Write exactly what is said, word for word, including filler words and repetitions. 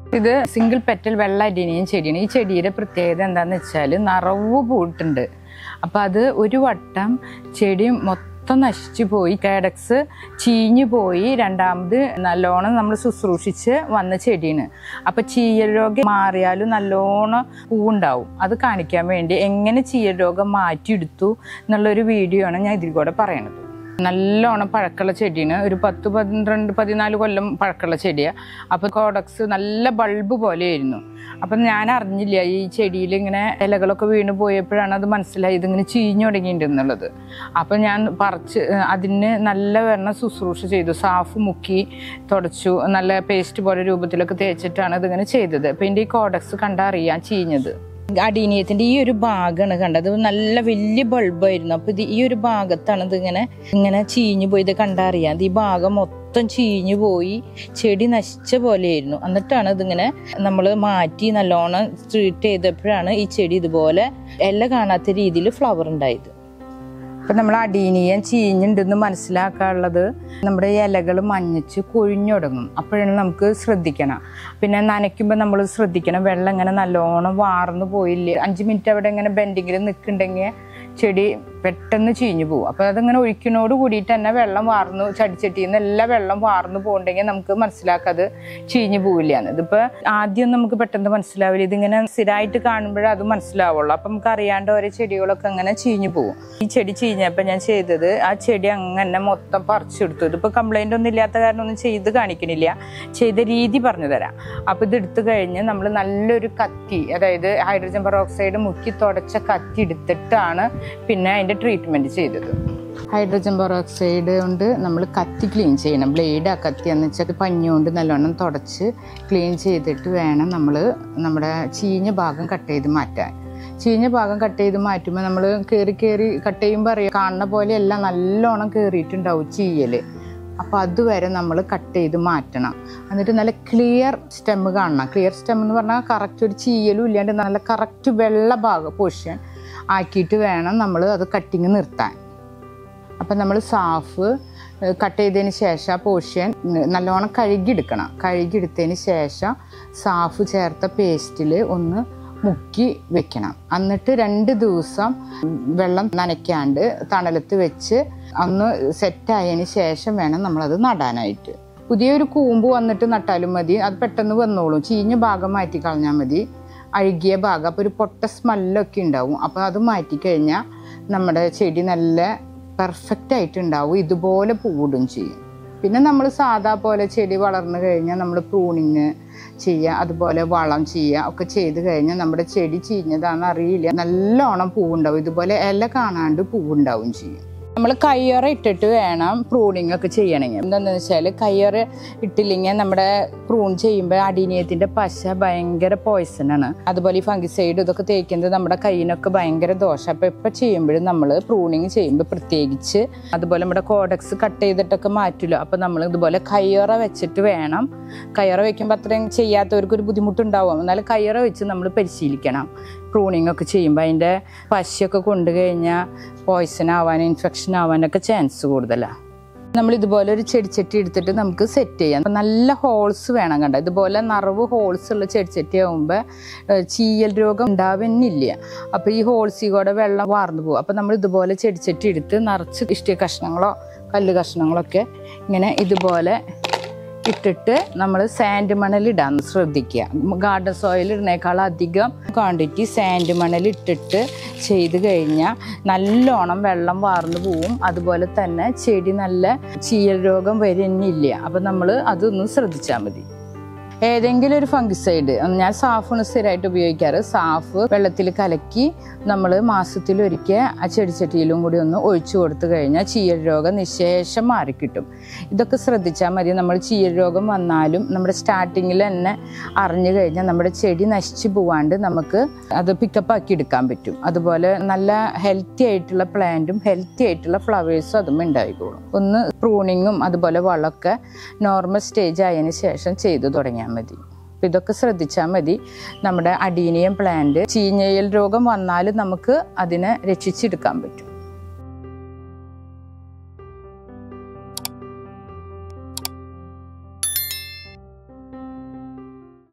ഇത് single petal വെള്ള adenium ചെടിയാണ്. ഈ ചെടിയുടെ പ്രത്യേകത എന്താണെന്ന് വെച്ചാൽ നിറവ് പൂട്ടുണ്ട്. അപ്പം അത് ഒരു വട്ടം ചെടി മൊത്തം നശിച്ചു പോയി, കാഡക്സ് ചീഞ്ഞു പോയി രണ്ടാമത് നല്ലോണം നമ്മൾ ശുശ്രൂഷിച്ച് വന്ന ചെടിയാണ്. അപ്പം ചീയൽ രോഗം മാറിയാലും നല്ലോണം പൂവുണ്ടാവും. അത് കാണിക്കാൻ വേണ്ടി എങ്ങനെ ചീയൽ രോഗം മാറ്റിയെടുത്തു എന്നുള്ളൊരു വീഡിയോ ആണ് ഞാൻ ഇതിൽ കൂടെ പറയണത്. നല്ലോണം പഴക്കമുള്ള ചെടിയാണ്. ഒരു പത്ത് പന്ത്രണ്ട് പതിനാല് കൊല്ലം പഴക്കമുള്ള ചെടിയാണ്. അപ്പോൾ കോഡക്സ് നല്ല ബൾബ് പോലെയായിരുന്നു. അപ്പം ഞാൻ അറിഞ്ഞില്ല ഈ ചെടിയിൽ ഇങ്ങനെ ഇലകളൊക്കെ വീണ് പോയപ്പോഴാണ് അത് മനസ്സിലായി ഇതിങ്ങനെ ചീഞ്ഞു തുടങ്ങിയിട്ടുണ്ടെന്നുള്ളത്. അപ്പം ഞാൻ പറിച്ച് അതിന് നല്ല വെണ്ണം ശുശ്രൂഷ ചെയ്തു. സാഫ് മുക്കി തുടച്ചു, നല്ല പേസ്റ്റ് പോലെ രൂപത്തിലൊക്കെ തേച്ചിട്ടാണ് ഇതിങ്ങനെ ചെയ്തത്. അപ്പം ഇതിൻ്റെ ഈ കോഡക്സ് കണ്ടാൽ അറിയാം ചീഞ്ഞത്. അഡീനിയത്തിൻ്റെ ഈ ഒരു ഭാഗമാണ് കണ്ടത്. നല്ല വലിയ ബൾബായിരുന്നു. അപ്പോൾ ഇത് ഈ ഒരു ഭാഗത്താണ് ഇതിങ്ങനെ ഇങ്ങനെ ചീഞ്ഞു പോയി. ഇത് കണ്ടറിയാം. ഈ ഭാഗം മൊത്തം ചീഞ്ഞു പോയി ചെടി നശിച്ച പോലെയായിരുന്നു. എന്നിട്ടാണ് ഇതിങ്ങനെ നമ്മൾ മാറ്റി നല്ലോണം ട്രീറ്റ് ചെയ്തപ്പോഴാണ് ഈ ചെടി ഇതുപോലെ ഇല കാണാത്ത രീതിയിൽ ഫ്ലവർ ഉണ്ടായത്. അപ്പം നമ്മൾ അഡീനിയം ചീഞ്ഞുണ്ടെന്ന് മനസ്സിലാക്കാനുള്ളത് നമ്മുടെ ഇലകൾ മഞ്ഞച്ച് കൊഴിഞ്ഞു തുടങ്ങും. അപ്പോഴാണ് നമുക്ക് ശ്രദ്ധിക്കണം. പിന്നെ നനയ്ക്കുമ്പോൾ നമ്മൾ ശ്രദ്ധിക്കണം, വെള്ളം ഇങ്ങനെ നല്ലോണം വാർന്നു പോയില്ലേ, അഞ്ച് മിനിറ്റ് അവിടെ ഇങ്ങനെ ബെൻഡിങ്ങിൽ നിൽക്കുന്നുണ്ടെങ്കിൽ ചെടി പെട്ടെന്ന് ചീഞ്ഞു പോകും. അപ്പോൾ അതിങ്ങനെ ഒഴിക്കുന്നോട് കൂടിയിട്ട് തന്നെ വെള്ളം വാർന്നു ചടിച്ചട്ടിയിൽ നിന്ന് എല്ലാ വെള്ളം വാർന്നു പോകണ്ടെങ്കിൽ നമുക്ക് മനസ്സിലാക്കാം അത് ചീഞ്ഞു പോവില്ല എന്ന്. ഇതിപ്പോൾ ആദ്യം നമുക്ക് പെട്ടെന്ന് മനസ്സിലാവില്ല, ഇതിങ്ങനെ സ്ഥിരമായിട്ട് കാണുമ്പോഴേ അത് മനസ്സിലാവുള്ളൂ. അപ്പം നമുക്ക് അറിയാണ്ട് ഓരോ ചെടികളൊക്കെ അങ്ങനെ ചീഞ്ഞു പോകും. ഈ ചെടി ചീഞ്ഞപ്പോൾ ഞാൻ ചെയ്തത് ആ ചെടി അങ്ങനെ മൊത്തം പറിച്ചെടുത്തു. ഇതിപ്പോൾ കംപ്ലൈൻ്റ് ഒന്നും ഇല്ലാത്ത കാരണം ഒന്നും ചെയ്ത് കാണിക്കണില്ല, ചെയ്ത രീതി പറഞ്ഞു തരാം. അപ്പോൾ ഇത് എടുത്തു കഴിഞ്ഞ് നമ്മൾ നല്ലൊരു കത്തി, അതായത് ഹൈഡ്രജൻ പെറോക്സൈഡ് മുക്കി തുടച്ച കത്തി എടുത്തിട്ടാണ് പിന്നെ അതിൻ്റെ ട്രീറ്റ്മെൻറ്റ് ചെയ്തത്. ഹൈഡ്രജൻ പെറോക്സൈഡ് കൊണ്ട് നമ്മൾ കത്തി ക്ലീൻ ചെയ്യണം. ബ്ലേഡ് ആ കത്തി എന്ന് വെച്ചാൽ പഞ്ഞി കൊണ്ട് നല്ലോണം തുടച്ച് ക്ലീൻ ചെയ്തിട്ട് വേണം നമ്മൾ നമ്മുടെ ചീഞ്ഞ ഭാഗം കട്ട് ചെയ്ത് മാറ്റാൻ. ചീഞ്ഞ ഭാഗം കട്ട് ചെയ്ത് മാറ്റുമ്പോൾ നമ്മൾ കയറി കയറി കട്ട് ചെയ്യുമ്പോൾ അറിയാം കാണുന്ന പോലെയല്ല, നല്ലോണം കയറിയിട്ടുണ്ടാവും ചീയൽ. അപ്പോൾ അതുവരെ നമ്മൾ കട്ട് ചെയ്ത് മാറ്റണം. എന്നിട്ട് നല്ല ക്ലിയർ സ്റ്റെം കാണണം. ക്ലിയർ സ്റ്റെം എന്ന് പറഞ്ഞാൽ കറക്റ്റ് ഒരു ചീയലും ഇല്ലാണ്ട് നല്ല കറക്റ്റ് വെള്ള ഭാഗം പോർഷൻ ആക്കിയിട്ട് വേണം നമ്മൾ അത് കട്ടിങ് നിർത്താൻ. അപ്പം നമ്മൾ സാഫ് കട്ട് ചെയ്തതിന് ശേഷം ആ പോർഷൻ നല്ലോണം കഴുകിയെടുക്കണം. കഴുകിയെടുത്തതിന് ശേഷം സാഫ് ചേർത്ത പേസ്റ്റിൽ ഒന്ന് മുക്കി വെക്കണം. എന്നിട്ട് രണ്ട് ദിവസം വെള്ളം നനയ്ക്കാണ്ട് തണലത്ത് വെച്ച് ഒന്ന് സെറ്റായതിന് ശേഷം വേണം നമ്മളത് നടാനായിട്ട്. പുതിയൊരു കൂമ്പ് വന്നിട്ട് നട്ടാലും മതി, അത് പെട്ടെന്ന് വന്നോളും. ചീഞ്ഞ ഭാഗം മാറ്റി കളഞ്ഞാൽ മതി, അഴുകിയ ഭാഗം. അപ്പോൾ ഒരു പൊട്ട സ്മെല്ലൊക്കെ ഉണ്ടാവും. അപ്പോൾ അത് മാറ്റിക്കഴിഞ്ഞാൽ നമ്മുടെ ചെടി നല്ല പെർഫെക്റ്റ് ആയിട്ടുണ്ടാവും, ഇതുപോലെ പൂവിടും ചെയ്യും. പിന്നെ നമ്മൾ സാധാ പോലെ ചെടി വളർന്നു കഴിഞ്ഞാൽ നമ്മൾ പ്രൂണിങ് ചെയ്യുക, അതുപോലെ വളം ചെയ്യുക ഒക്കെ ചെയ്ത് കഴിഞ്ഞാൽ നമ്മുടെ ചെടി ചീഞ്ഞതാണെന്ന് അറിയില്ല, നല്ലോണം പൂവുണ്ടാവും. ഇതുപോലെ ഇല കാണാണ്ട് പൂവുണ്ടാവും ചെയ്യും. നമ്മൾ കയ്യൊറ ഇട്ടിട്ട് വേണം പ്രൂണിങ് ഒക്കെ ചെയ്യണമെങ്കിൽ. എന്താണെന്ന് വെച്ചാൽ കയ്യൊറ ഇട്ടില്ലെങ്കിൽ നമ്മുടെ പ്രൂൺ ചെയ്യുമ്പോൾ അഡീനിയത്തിൻ്റെ പശ ഭയങ്കര പോയ്സണാണ്. അതുപോലെ ഈ ഫംഗിസൈഡ് ഇതൊക്കെ തേക്കുന്നത് നമ്മുടെ കയ്യിനൊക്കെ ഭയങ്കര ദോഷം. അപ്പോൾ ഇപ്പം ചെയ്യുമ്പോഴും നമ്മൾ പ്രൂണിങ് ചെയ്യുമ്പോൾ പ്രത്യേകിച്ച്, അതുപോലെ നമ്മുടെ കോഡക്സ് കട്ട് ചെയ്തിട്ടൊക്കെ മാറ്റില്ല. അപ്പോൾ നമ്മൾ ഇതുപോലെ കയ്യൊറ വെച്ചിട്ട് വേണം. കയ്യൊറ വെക്കുമ്പോൾ അത്രയും ചെയ്യാത്തവർക്കൊരു ബുദ്ധിമുട്ടുണ്ടാവും. എന്നാലും കയ്യൊറ വെച്ച് നമ്മൾ പരിശീലിക്കണം പ്രൂണിങ് ഒക്കെ ചെയ്യുമ്പോൾ. അതിൻ്റെ പശയൊക്കെ കൊണ്ടു കഴിഞ്ഞാൽ പോയ്സൺ ആവാനും ഇൻഫെക്ഷൻ ആവാനൊക്കെ ചാൻസ് കൂടുതലാണ്. നമ്മൾ ഇതുപോലെ ഒരു ചെടിച്ചട്ടി എടുത്തിട്ട് നമുക്ക് സെറ്റ് ചെയ്യാം. അപ്പം നല്ല ഹോൾസ് വേണം കണ്ട. ഇതുപോലെ നിറവ് ഹോൾസ് ഉള്ള ചെടിച്ചട്ടി ആകുമ്പോൾ ചീയൽ രോഗം ഉണ്ടാവുന്നില്ല. അപ്പോൾ ഈ ഹോൾസിൽ കൂടെ വെള്ളം വാർന്നു പോകും. അപ്പം നമ്മൾ ഇതുപോലെ ചെടിച്ചട്ടി എടുത്ത് നിറച്ച് ഇഷ്ടിക കഷ്ണങ്ങളോ കല്ല് കഷ്ണങ്ങളൊക്കെ ഇങ്ങനെ ഇതുപോലെ ഇട്ടിട്ട് നമ്മൾ സാൻഡ് മണൽ ഇടാൻ ശ്രദ്ധിക്കുക. ഗാർഡൻ സോയിൽ ഇടുന്നേക്കാൾ അധികം ക്വാണ്ടിറ്റി സാൻഡ് മണൽ ഇട്ടിട്ട് ചെയ്ത് കഴിഞ്ഞാൽ നല്ലോണം വെള്ളം വാർന്നു പോവും. അതുപോലെ തന്നെ ചെടി നല്ല ചീയൽ രോഗം വരുന്നില്ല. അപ്പം നമ്മൾ അതൊന്ന് ശ്രദ്ധിച്ചാൽ മതി. ഏതെങ്കിലും ഒരു ഫംഗിസൈഡ്, ഞാൻ സാഫാണ് സ്ഥിരമായിട്ട് ഉപയോഗിക്കാറ്. സാഫ് വെള്ളത്തിൽ കലക്കി നമ്മൾ മാസത്തിലൊരിക്കൽ ആ ചെടിച്ചട്ടിയിലും കൂടി ഒന്ന് ഒഴിച്ചു കൊടുത്തു കഴിഞ്ഞാൽ ചീയൽ രോഗം നിശേഷം മാറിക്കിട്ടും. ഇതൊക്കെ ശ്രദ്ധിച്ചാൽ മതി. നമ്മൾ ചീയൽ രോഗം വന്നാലും നമ്മുടെ സ്റ്റാർട്ടിങ്ങിൽ തന്നെ അറിഞ്ഞു കഴിഞ്ഞാൽ നമ്മുടെ ചെടി നശിച്ചു പോവാണ്ട് നമുക്ക് അത് പിക്കപ്പ് ആക്കി എടുക്കാൻ പറ്റും. അതുപോലെ നല്ല ഹെൽത്തി ആയിട്ടുള്ള പ്ലാന്റും ഹെൽത്തി ആയിട്ടുള്ള ഫ്ലവേഴ്സും അതും ഉണ്ടായിക്കോളും. ഒന്ന് പ്രൂണിങ്ങും അതുപോലെ വളമൊക്കെ നോർമൽ സ്റ്റേജ് ആയതിനു ശേഷം ചെയ്തു തുടങ്ങിയാൽ മതി. അപ്പം ഇതൊക്കെ ശ്രദ്ധിച്ചാൽ മതി. നമ്മുടെ അഡീനിയം പ്ലാന്റ് ചീഞ്ഞയൽ രോഗം വന്നാലും നമുക്ക് അതിനെ രക്ഷിച്ചെടുക്കാൻ പറ്റും.